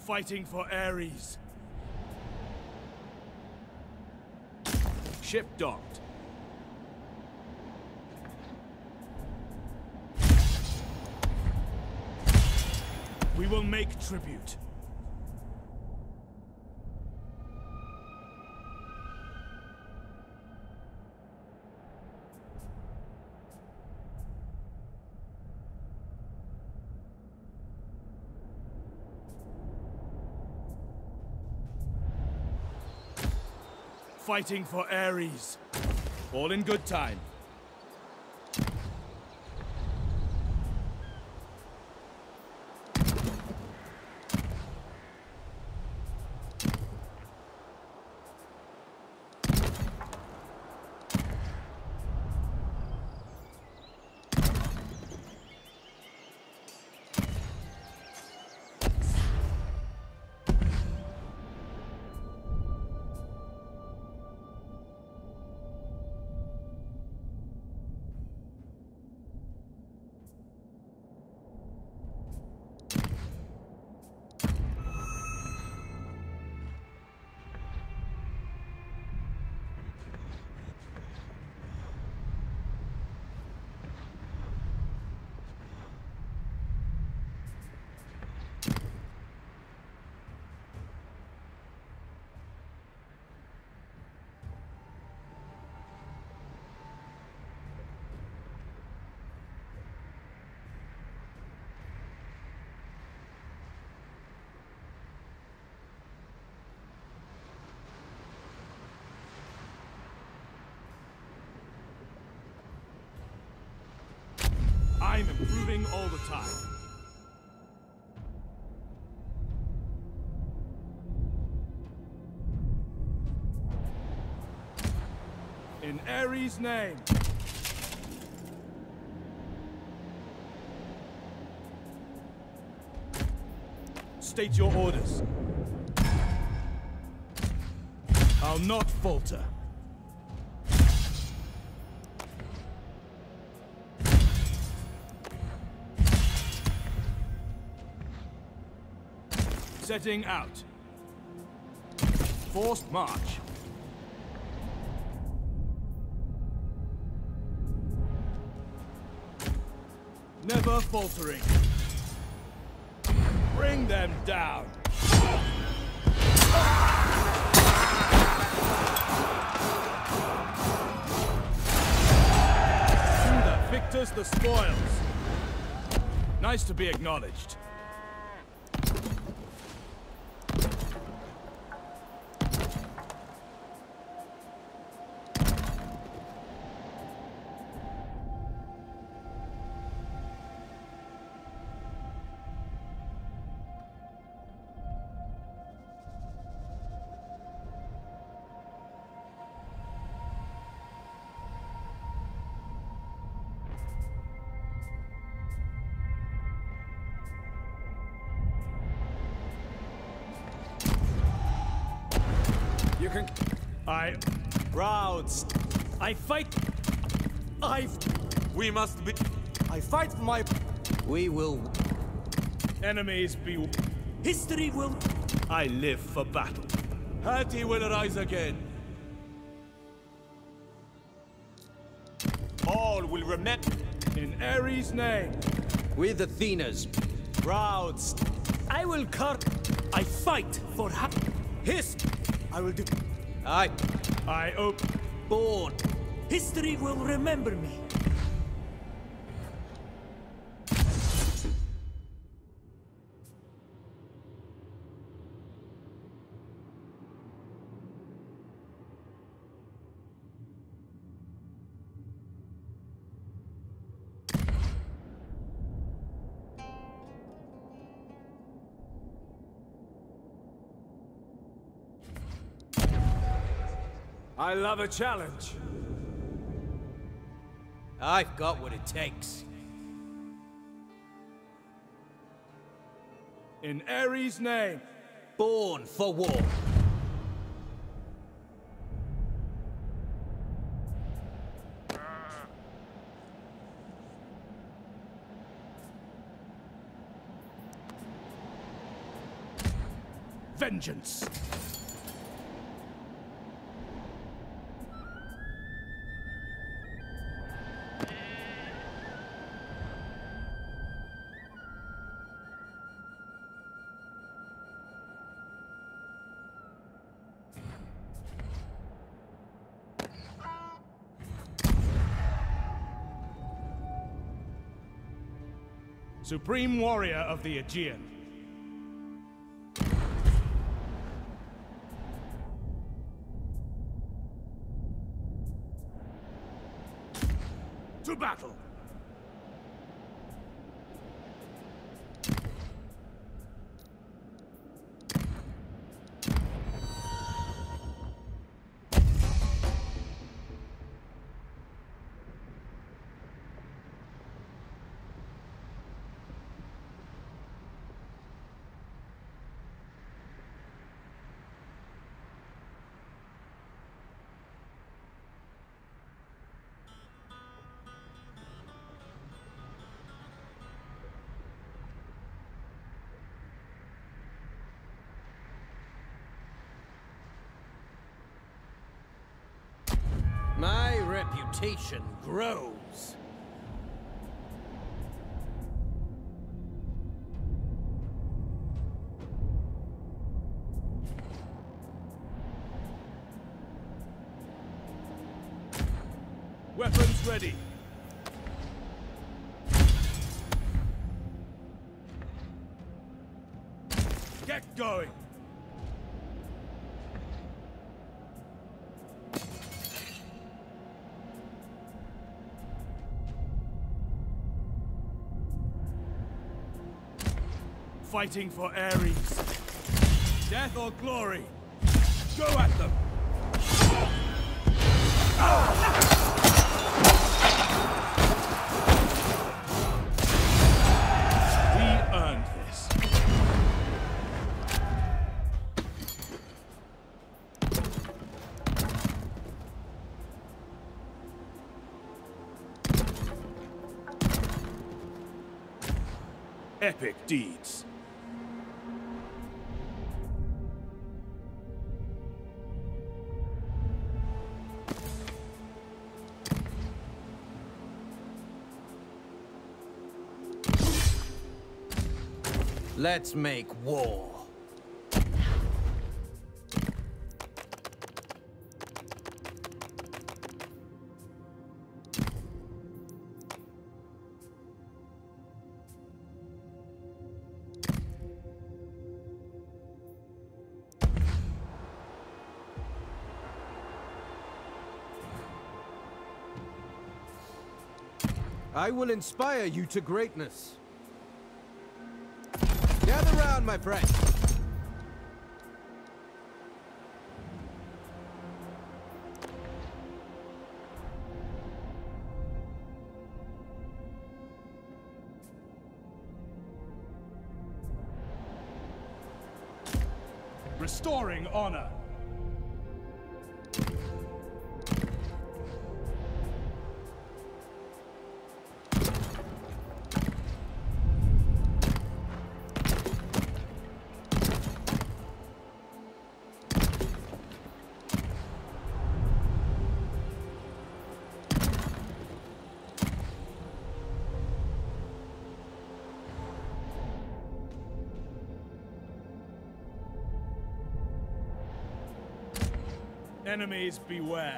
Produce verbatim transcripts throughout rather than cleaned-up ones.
Fighting for Ares. Ship docked. We will make tribute. Fighting for Ares. All in good time. I'm improving all the time. In Ares' name. State your orders. I'll not falter. Setting out. Forced march. Never faltering. Bring them down. To the victors the spoils. Nice to be acknowledged. You can... I... Crowds. I fight... I... We must be... I fight for my... We will... Enemies be... History will... I live for battle. Hati will arise again. All will remember... In Ares' name. With Athena's. Crowds. I will car... I fight for ha... His... I will do... I... I op... Born. History will remember me. I love a challenge. I've got what it takes. In Ares' name. Born for war. vengeance. Supreme warrior of the Aegean. To battle! My reputation grows. Weapons ready. Get going. Fighting for Ares. Death or glory. Go at them. We earned this. Epic deeds. Let's make war. I will inspire you to greatness. Gather round, my friend. Restoring honor. Enemies beware.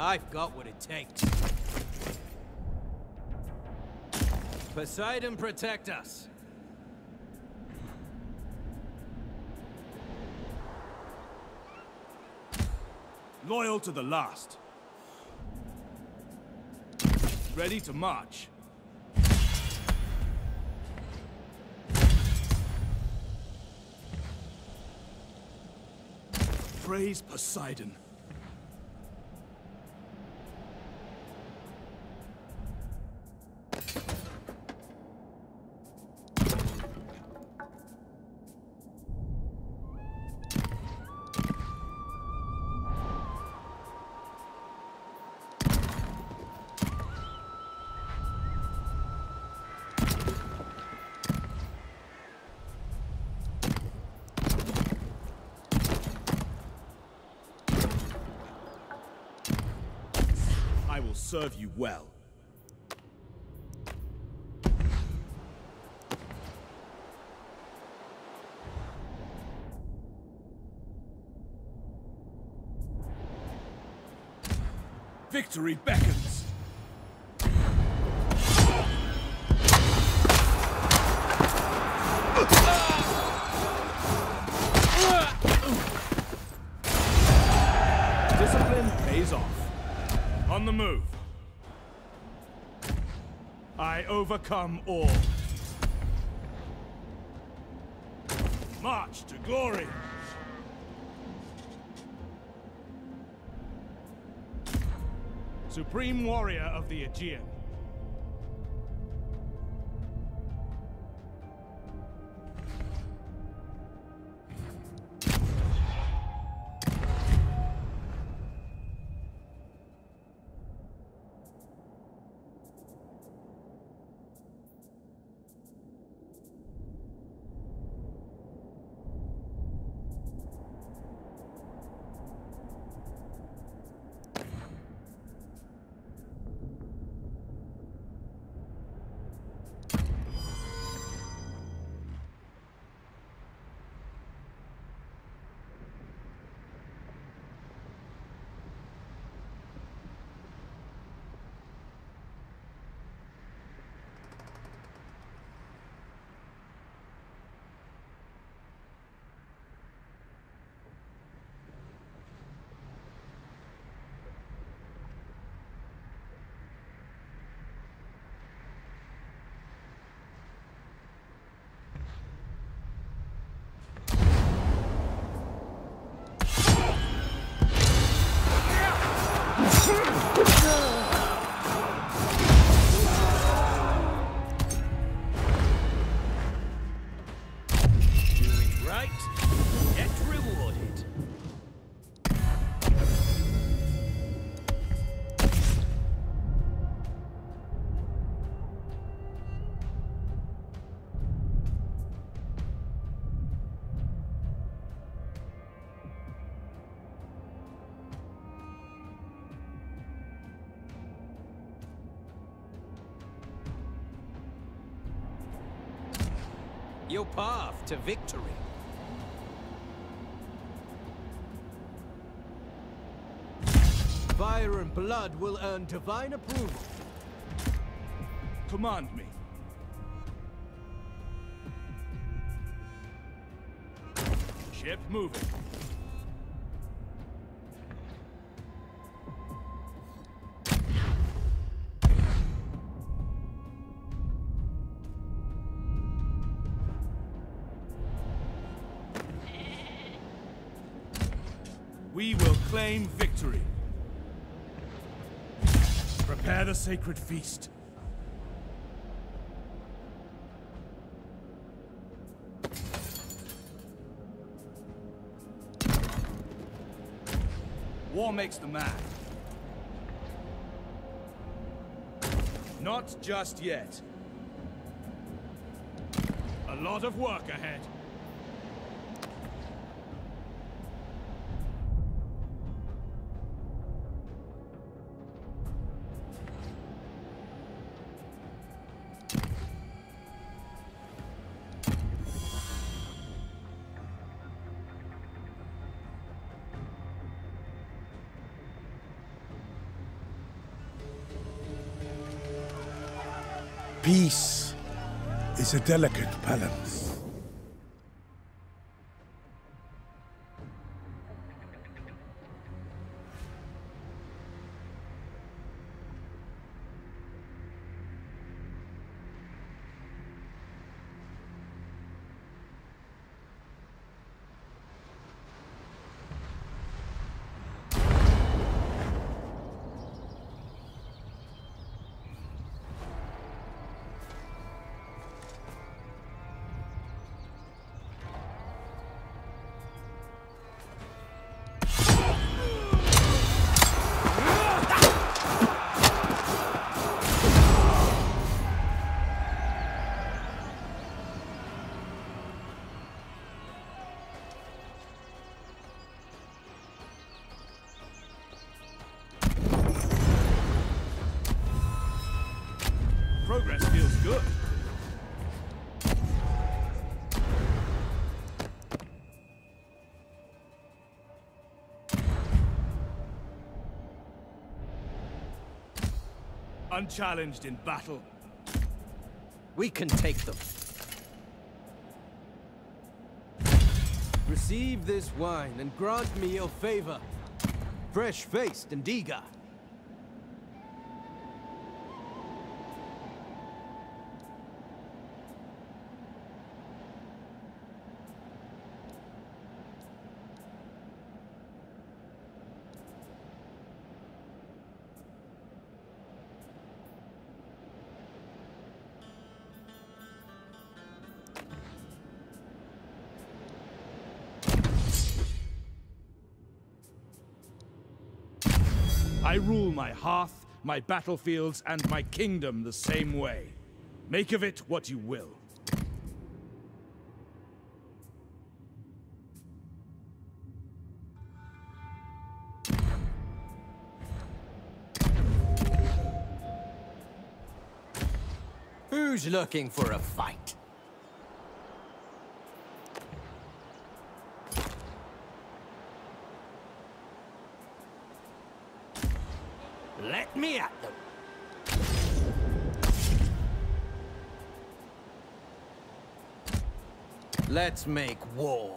I've got what it takes. Poseidon, protect us. Loyal to the last. Ready to march. Praise Poseidon. I will serve you well. Victory beckons. Discipline pays off. On the move. I overcome all. March to glory. Supreme warrior of the Aegean. Your path to victory. Fire and blood will earn divine approval. Command me. Ship moving. We will claim victory. Prepare the sacred feast. War makes the man. Not just yet. A lot of work ahead. Peace is a delicate balance. Progress feels good. Unchallenged in battle. We can take them. Receive this wine and grant me your favor. Fresh-faced and eager. I rule my hearth, my battlefields, and my kingdom the same way. Make of it what you will. Who's looking for a fight? Let me at them. Let's make war.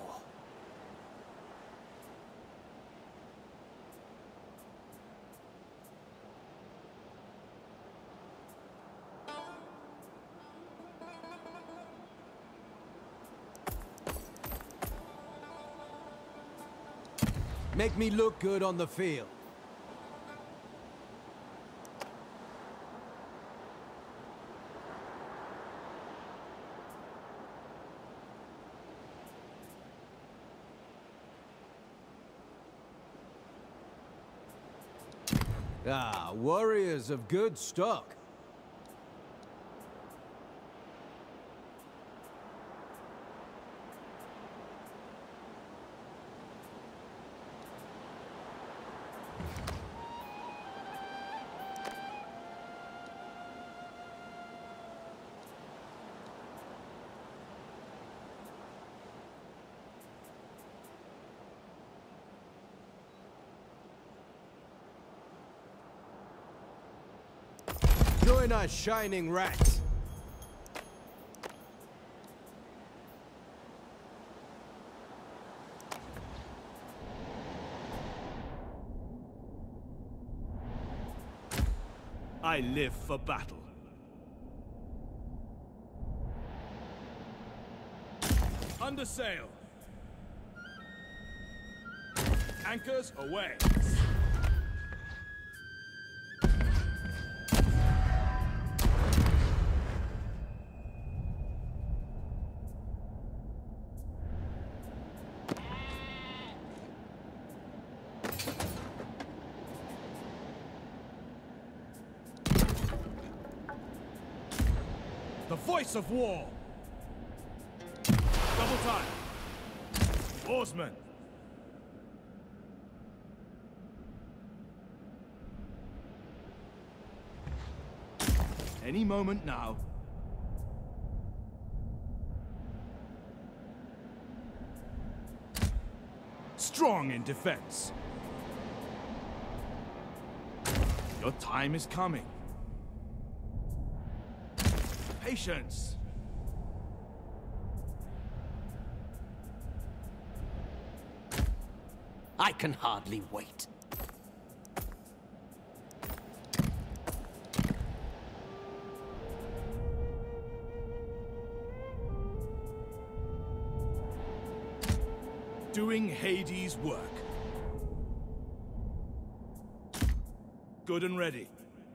Make me look good on the field. Ah, warriors of good stock. Join us, shining rats. I live for battle. Under sail. Anchors away. The voice of war. Double time. Oarsmen. Any moment now. Strong in defense. Your time is coming. Patience. I can hardly wait. Doing Hades' work. Good and ready.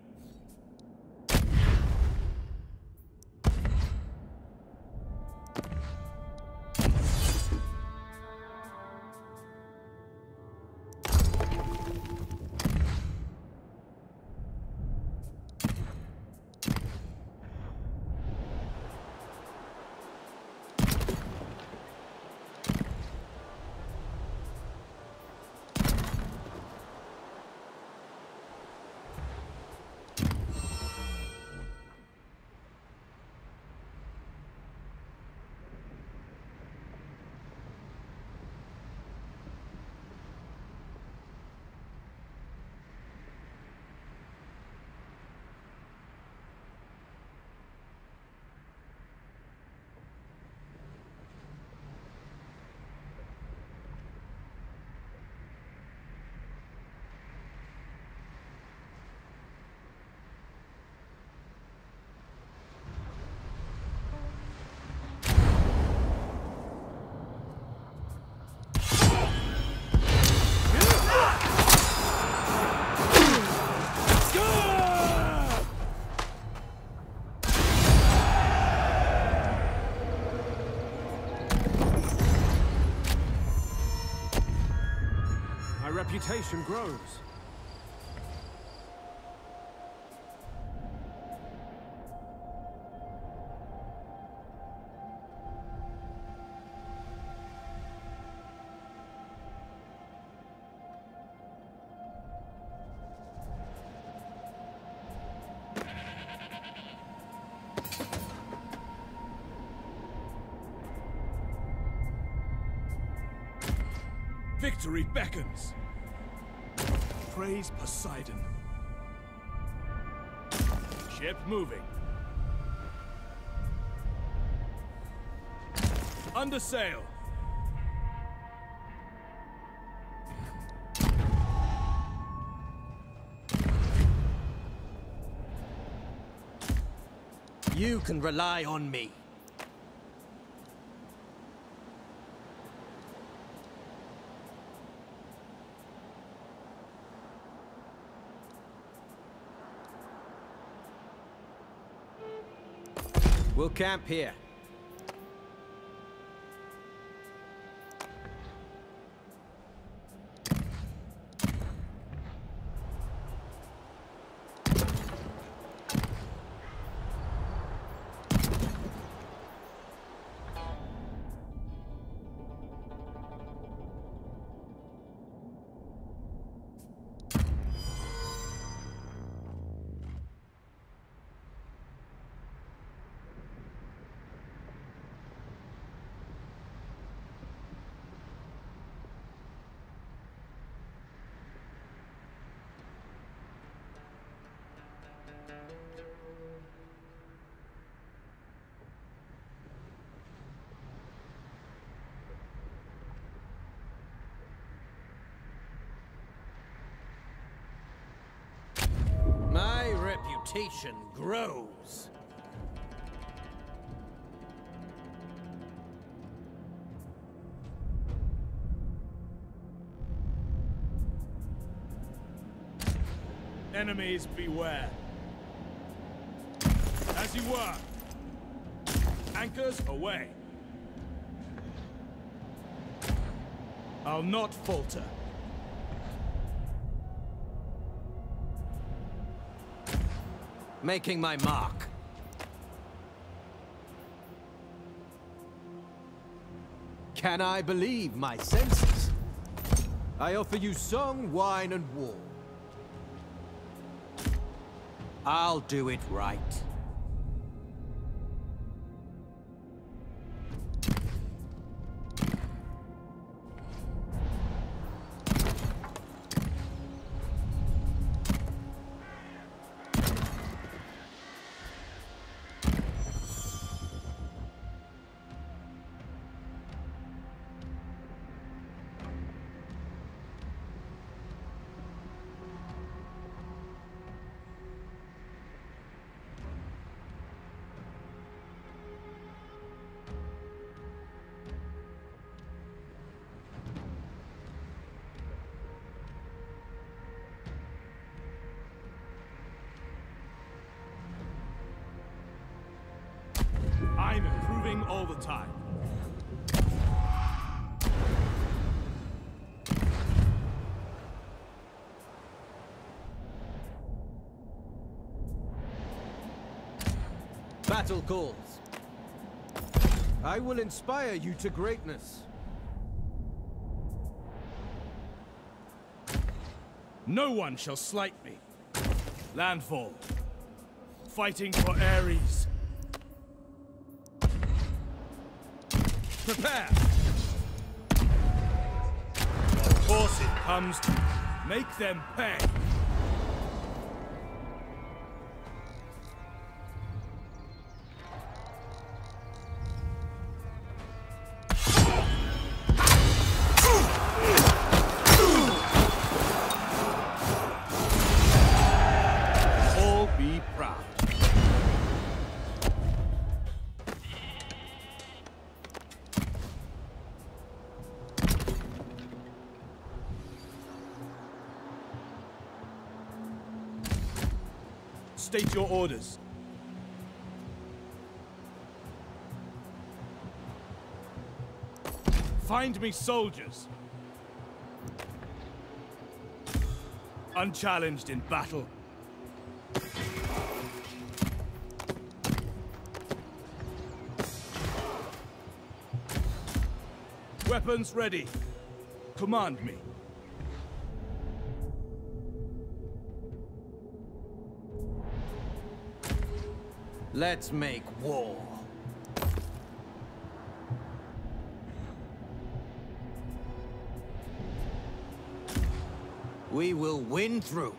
Reputation grows. Victory beckons. Praise Poseidon. Ship moving. Under sail. You can rely on me. We'll camp here. My reputation grows. Enemies beware. As you were. Anchors away. I'll not falter. Making my mark. Can I believe my senses? I offer you song, wine, and war. I'll do it right. time. Battle calls. I will inspire you to greatness. No one shall slight me. Landfall. Fighting for Ares. Prepare! Of course it comes to make them pay. All be proud. State your orders. Find me soldiers. Unchallenged in battle. Weapons ready. Command me. Let's make war. We will win through.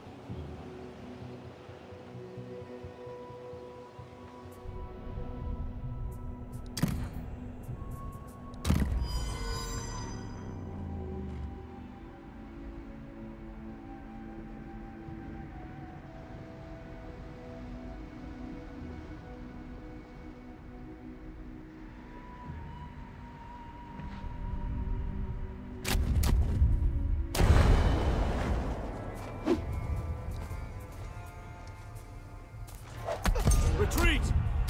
Retreat!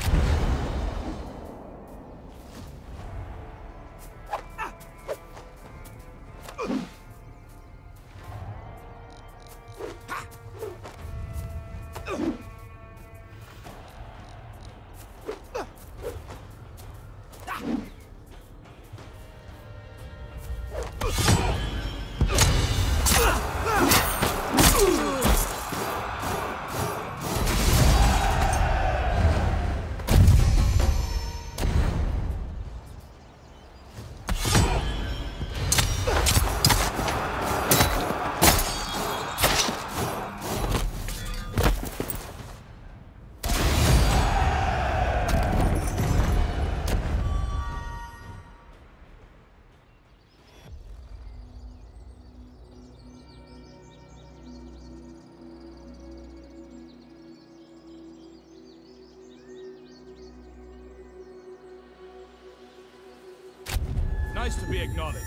Nice to be acknowledged.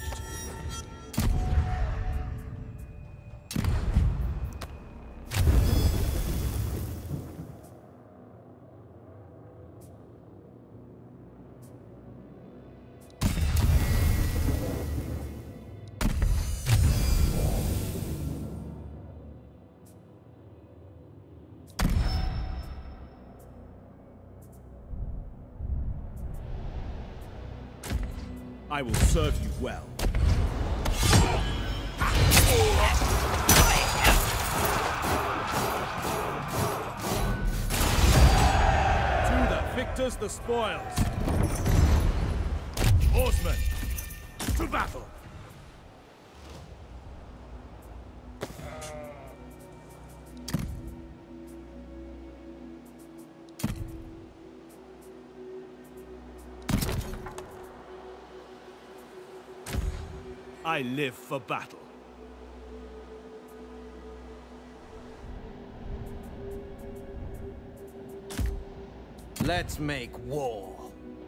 I will serve you well. To the victors the spoils. Horsemen, to battle! I live for battle. Let's make war.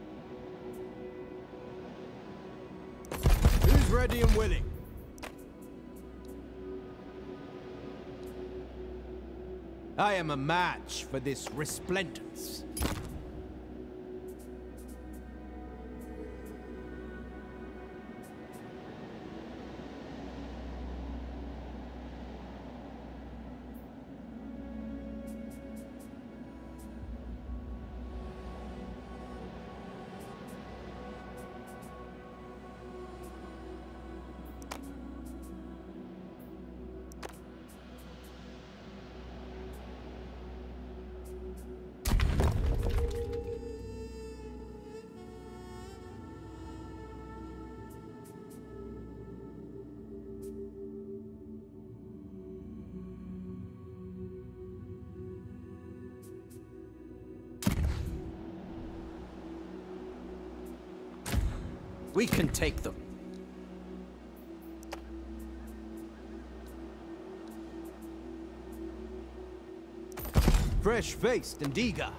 Who's ready and willing? I am a match for this resplendence. We can take them. Fresh-faced and eager.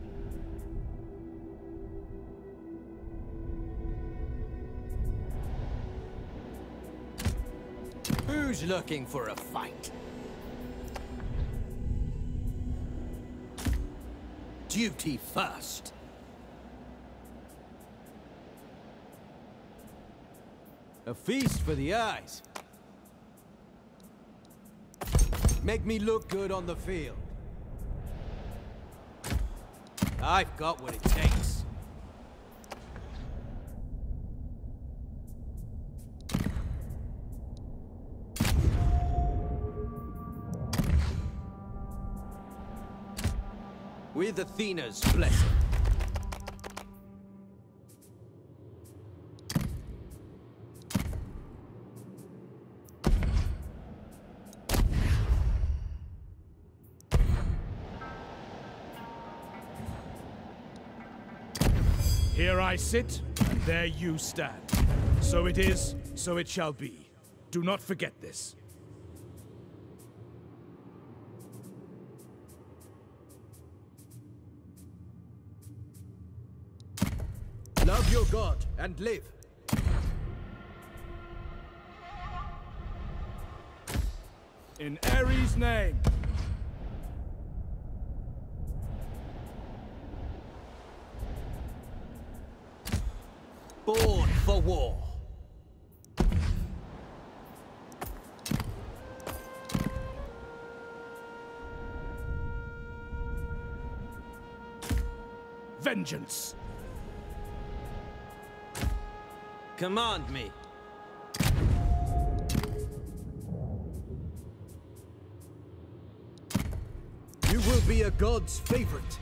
Who's looking for a fight? Duty first. A feast for the eyes. Make me look good on the field. I've got what it takes. With Athena's blessing. Here I sit, and there you stand. So it is, so it shall be. Do not forget this. Love your god and live. In Ares' name. Born for war. Vengeance. Command me. You will be a god's favorite.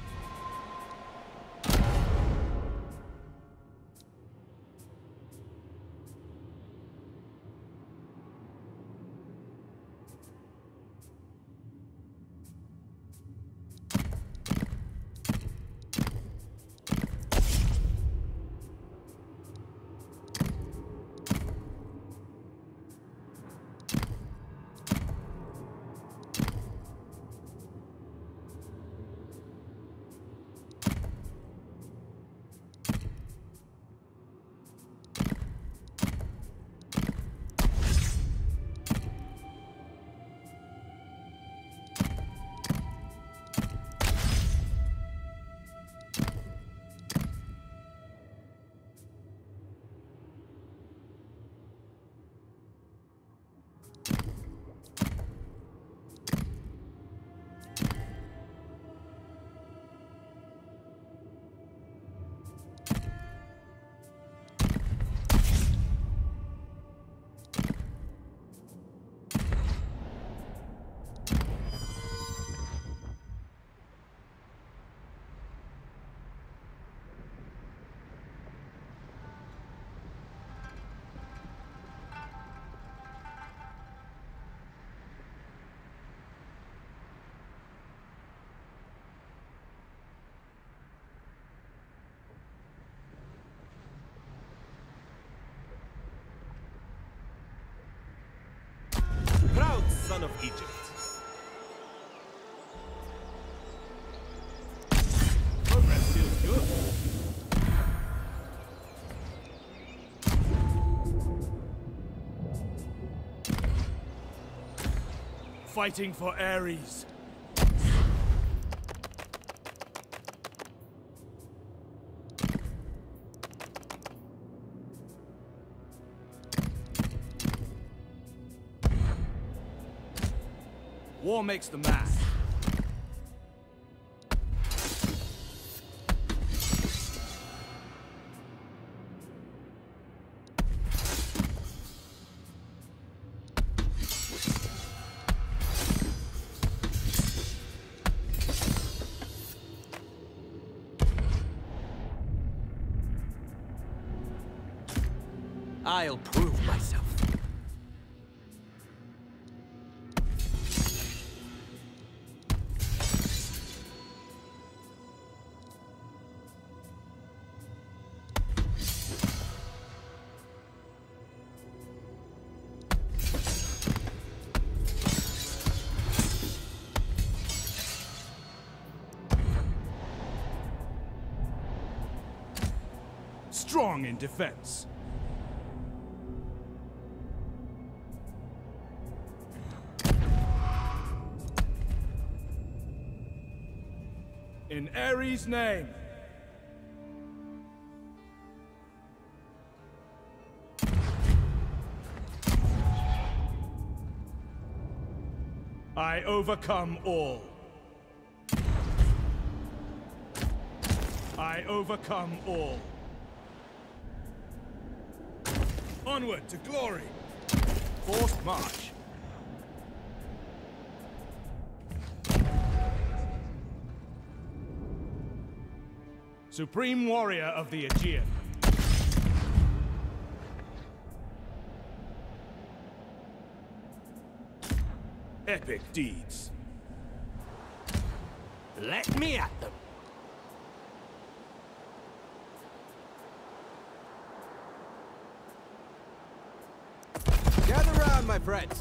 Proud son of Egypt. Progress feels good. Fighting for Ares. War makes the man. I'll prove myself. strong in defense. In Ares' name. I overcome all. I overcome all. Onward to glory. Forced march. Supreme warrior of the Aegean. Epic deeds. Let me at them. Gather round, my friends.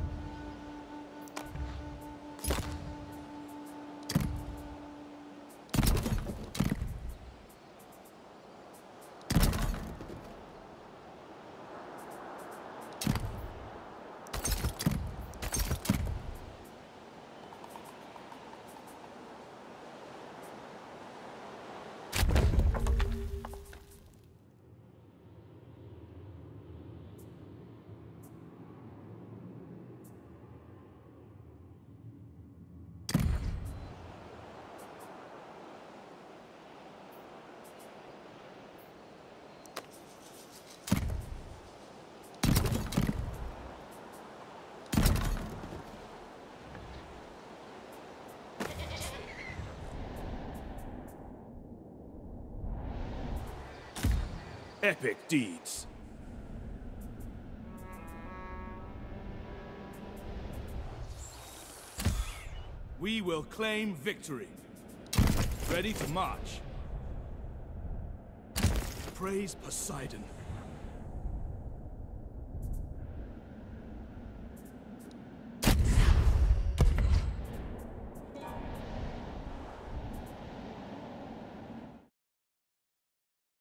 Epic deeds. We will claim victory. Ready to march. Praise Poseidon.